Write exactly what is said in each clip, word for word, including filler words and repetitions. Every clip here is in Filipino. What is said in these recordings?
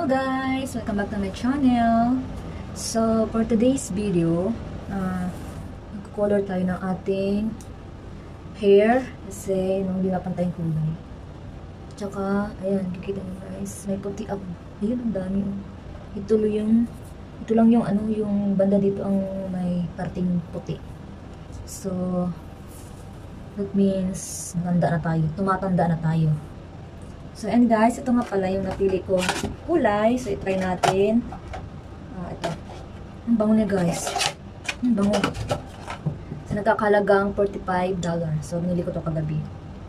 guys! Welcome back to my channel. So, for today's video, uh, magko-color tayo ng ating hair kasi nung hindi napantay yung kulay. Tsaka, ayan, kikita nyo guys, may puti up. Ayun, ang dami. Ito yung, ito lang yung ano, yung banda dito ang may parting puti. So, that means, matanda na tayo. Tumatanda na tayo. So, and guys, ito nga pala yung napili ko kulay. So, itry natin. Ah, ito. Ang bango niya, guys. Ang bango. So, nagkakalagang forty-five dollars. So, binili ko to kagabi.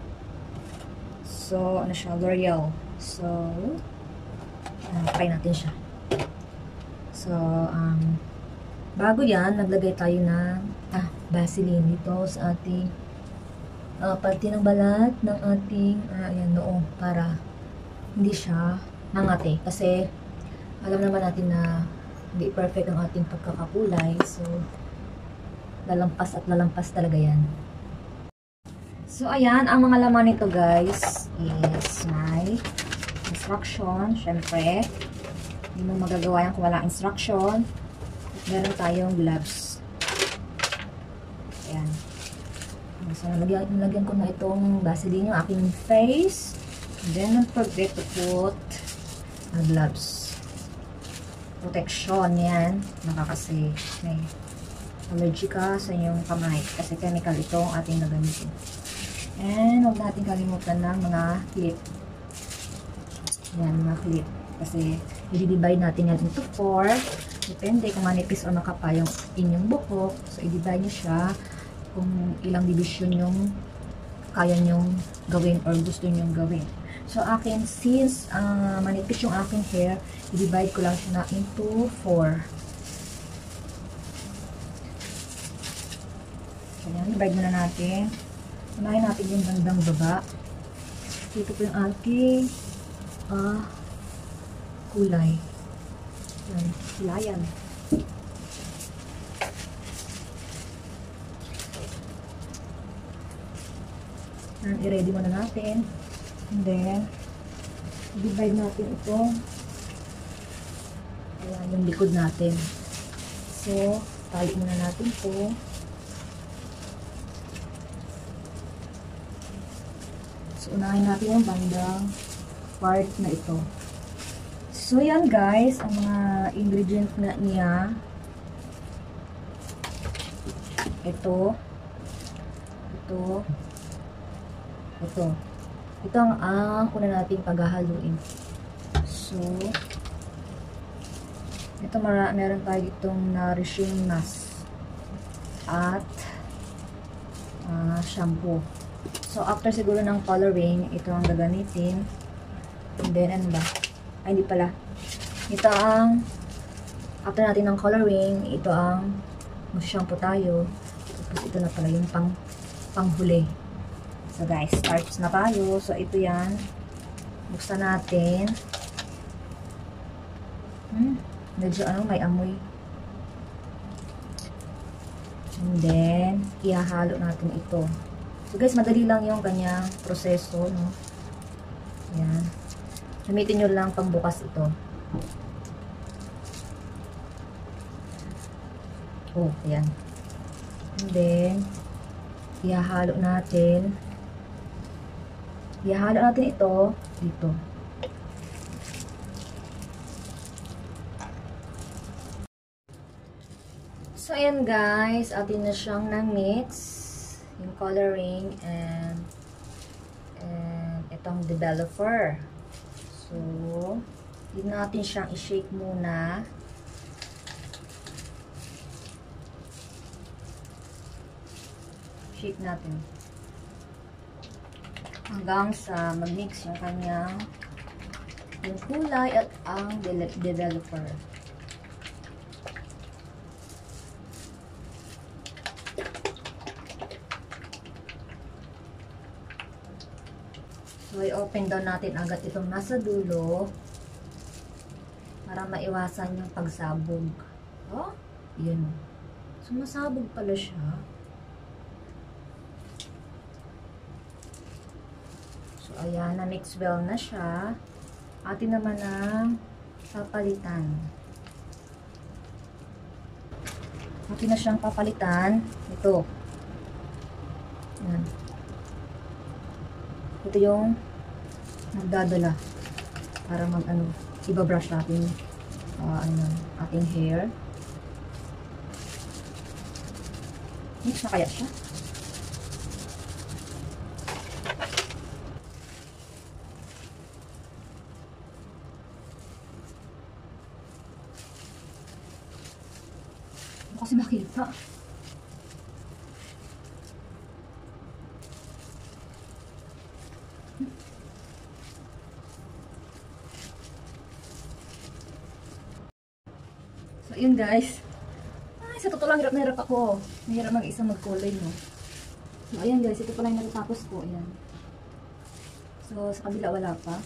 So, ano siya? L'Oreal. So, uh, try natin siya. So, um, bago yan, naglagay tayo ng ah, Vaseline dito sa ating Uh, parte ng balat ng ating uh, ayan, noo para hindi siya mangate kasi alam naman natin na hindi perfect ang ating pagkakakulay, so lalampas at lalampas talaga yan. So ayan, ang mga laman nito guys is may instruction. Syempre hindi mo magagawa yan kung walang instruction. At meron tayong gloves. Ayan. So, nalagyan, nalagyan ko na itong Vaseline yung aking face. And then, don't forget to put uh, gloves. Protection yan. Baka kasi may allergy ka sa inyong kamay. Kasi chemical itong ating gagamitin. And, huwag natin kalimutan ng mga clip. Yan, mga clip. Kasi, i-divide natin yan into four. Depende kung manipis o makapa yung inyong buhok. So, i-divide nyo siya kung ilang division yung kaya nyong gawin or gusto nyong gawin. So, akin, since uh, manipis yung aking hair, i-divide ko lang siya na into four. So, yan, divide muna natin. Unahin natin yung bandang baba. Dito po yung aking uh, kulay. Yan, kulayan. And i-ready muna natin. And then, divide natin ito. Ayan, yung likod natin. So, tayo muna natin ito. So, unahin natin yung bandang part na ito. So, yan guys, ang mga ingredients na niya. Ito. Ito. Ito. Ito ang ang una nating paghahaluin. So, ito mara, meron tayo itong nourishing mask at uh, shampoo. So, after siguro ng coloring, ito ang gagamitin. And then, ano ba? Ay, hindi pala. Ito ang after natin ng coloring, ito ang mag-shampoo tayo. Tapos, ito na pala yung pang panghuli. So guys, starts na tayo. So ito yan. Buksan natin. Hmm, medyo ano, may amoy. And then, ihahalo natin ito. So guys, madali lang yung kanyang proseso, no? Yan. Gamitin nyo lang pangbukas ito. Oh, ayan. And then, ihahalo natin. Ihahalo natin ito dito. So, ayan guys. Atin na siyang na-mix. Yung coloring and and itong developer. So, yun natin siyang i-shake muna. Shake natin. Hanggang sa mag-mix yung kanyang yung kulay at ang de developer. So, i-open down natin agad itong nasa dulo para maiwasan yung pagsabog. Oh, yun. Sumasabog pala siya. So, ayan, na-mix well na siya. Atin naman ang papalitan. Akin na siyang papalitan. Ito. Yan. Ito yung nagdadala para mag ano, iba-brush natin uh, ano, ating hair. Mix na kaya siya? Kasi makita. So, yun guys. Ay, sa totoo lang, hirap na hirap ako. Mahirap mag-isa magkulay, no? So, ayan guys. Ito pala yung natatapos ko. Ayan. So, sa kabila wala pa.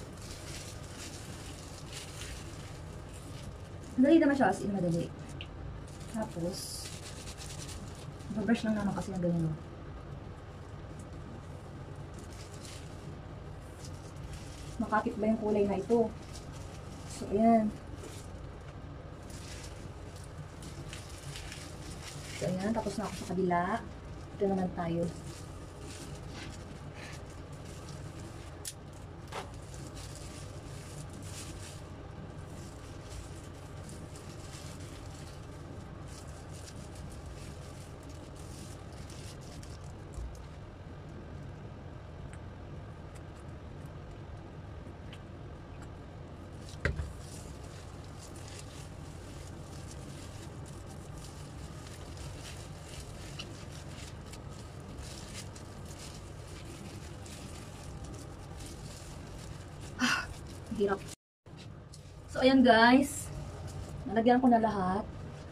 Madali naman siya, as in madali. Tapos, babrush lang naman kasi ng ganyan, no? Makapit ba yung kulay na ito? So, ayan. So, ayan. Tapos na ako sa kabila. Ito naman tayo. Hirap. So, ayan guys. Nalagyan ko na lahat.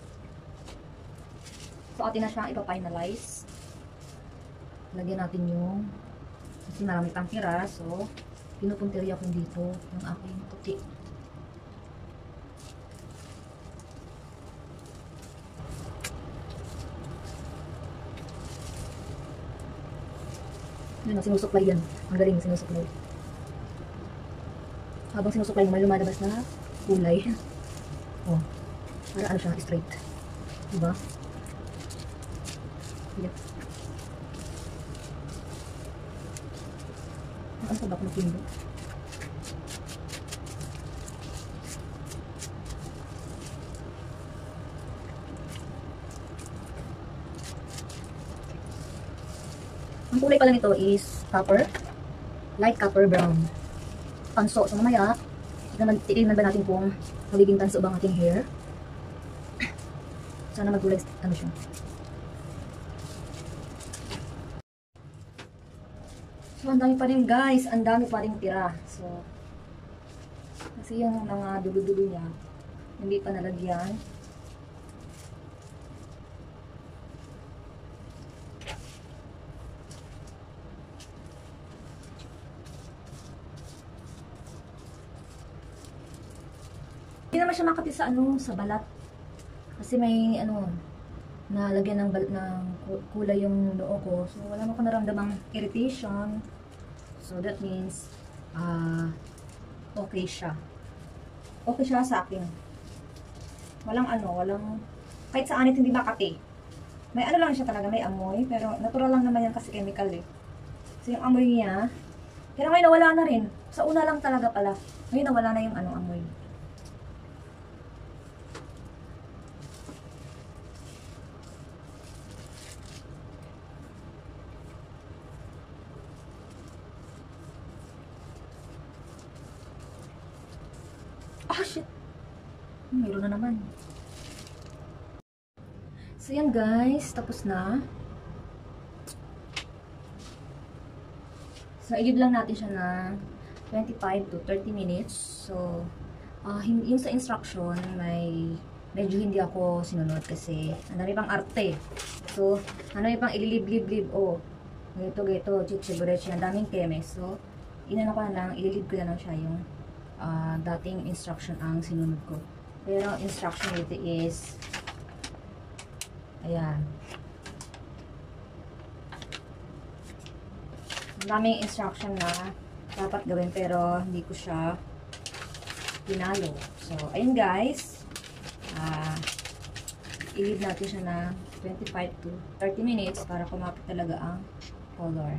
So, atin na siyang ipa-finalize. Lagyan natin yung kasi marami pang tira. So, pinupunteriya ko dito yung aking puti. Yun, sinusuklay yan. Ang galing, sinusuklay. Habang sinusuklay mo, lumalabas na kulay. Oh, para ano siya, straight. Diba? Yep. Ano pa ba kung napindot? Ang kulay pala nito is copper. Light copper brown. Tanso. So, mamaya, titignan ba natin kung magiging tanso ba ang ating hair. Sana magulay, ano siya. So, ang dami pa rin guys. Ang dami pa rin tira. So, kasi yung mga dulo-dulo niya, hindi pa nalagyan. Hindi naman siya makapit sa ano, sa balat. Kasi may ano, nalagyan ng, ng kulay yung noo ko. So, wala mo ko naramdamang irritation. So, that means, uh, okay siya. Okay siya sa akin. Walang ano, walang, kahit sa anit hindi makati. May ano lang siya talaga, may amoy. Pero natural lang naman yan kasi chemical eh. So, yung amoy niya, pero ngayon nawala na rin. Sa una lang talaga pala. Ngayon nawala na yung ano, amoy. Ah, shit. Mayroon na naman. So, yan guys. Tapos na. So, i-leave lang natin siya na twenty-five to thirty minutes. So, uh, yung sa instruction, may medyo hindi ako sinunod kasi ang dami pang arte. So, ano yung pang ililib-lib-lib. Oh, ganito, ganito, chichiburechi. Ang daming keme. So, inano ko na lang, ililib ko na lang siya yung Uh, dating instruction ang sinunod ko. Pero instruction dito is ayan. Daming instruction na dapat gawin pero hindi ko siya pinalo. So, ayun guys. Ah, i-leave natin siya na twenty-five to thirty minutes para kumapit talaga ang color.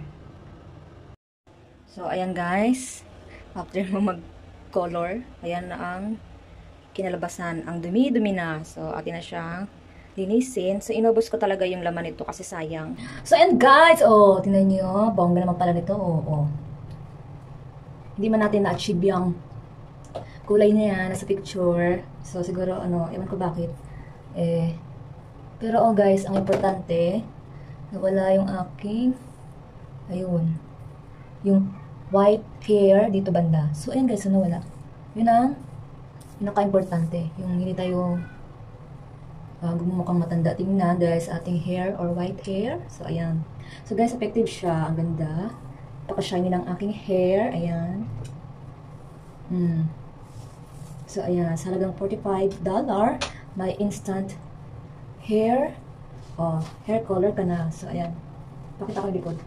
So, ayan guys. After mo mag-color, ayan na ang kinalabasan. Ang dumi-dumi na. So, atin na siyang linisin. So, inubos ko talaga yung laman nito kasi sayang. So, ayan guys. Oh, tingnan nyo. Bongga naman pala nito. Oh, oh. Hindi man natin na-achieve yung kulay na yan nasa picture. So, siguro, ano, ewan ko bakit. Eh, pero oh guys, ang importante, nawala yung aking, ayun, yung white hair dito banda. So, ayan guys, so nawala. Yun ang pinaka-importante. Yung hindi tayo uh, gumumukhang matanda tingnan dahil sa ating hair or white hair. So, ayan. So, guys, effective siya. Ang ganda. Paka-shiny ng aking hair. Ayan. Hmm. So, ayan. Sa halagang forty-five dollars, may instant hair. Oh, hair color ka na. So, ayan. Pakita ko yung likod.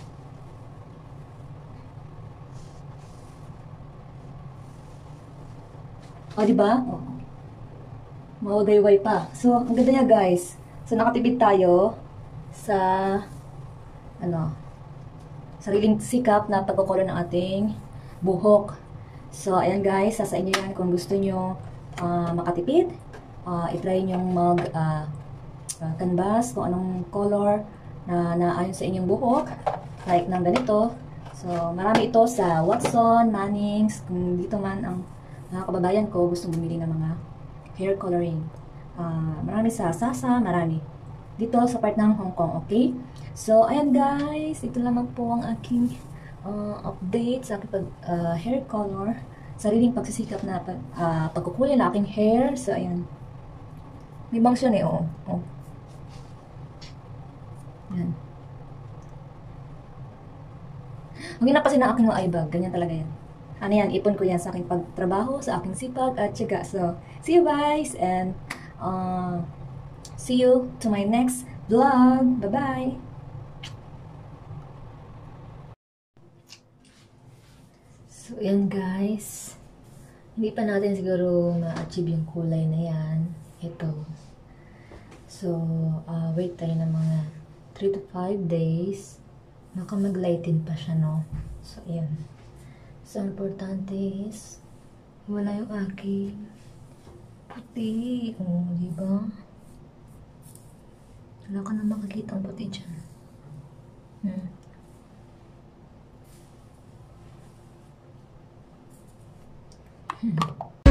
O, diba? Oh. Mawagayway pa. So, ang ganda niya, guys. So, nakatipid tayo sa, ano, sariling sikap na pagkukulor ng ating buhok. So, ayan, guys. Sa inyo yan kung gusto nyo uh, makatipid. Uh, itry nyo mag uh, uh, canvas kung anong color na naayon sa inyong buhok. Like ng ganito. So, marami ito sa Watson, Mannings. Kung dito man ang mga kababayan ko gusto bumili ng mga hair coloring. Uh, marami sa Sasa, marami. Dito sa part ng Hong Kong, okay? So, ayan guys. Ito lamang po ang aking uh, update sa aking pag, uh, hair color. Sariling pagsisikap na pag, uh, pagkukulay na aking hair. So, ayan. May bangs yun eh, oh. oh. Ayan. Huwag napasin ang aking eye bag. Ganyan talaga yan. Ano yan, ipon ko yan sa aking pagtrabaho, sa aking sipag at tiyaga. So, see you guys and uh, see you to my next vlog. Bye-bye! So, yan guys. Hindi pa natin siguro ma-achieve yung kulay na yan. Ito. So, uh, wait tayo ng mga three to five days. Baka mag-lighten pa siya, no? So, yan. So, importante is, wala yung aking puti. O, oh, diba? Wala ka na makikita ang puti dyan. Hmm. Hmm.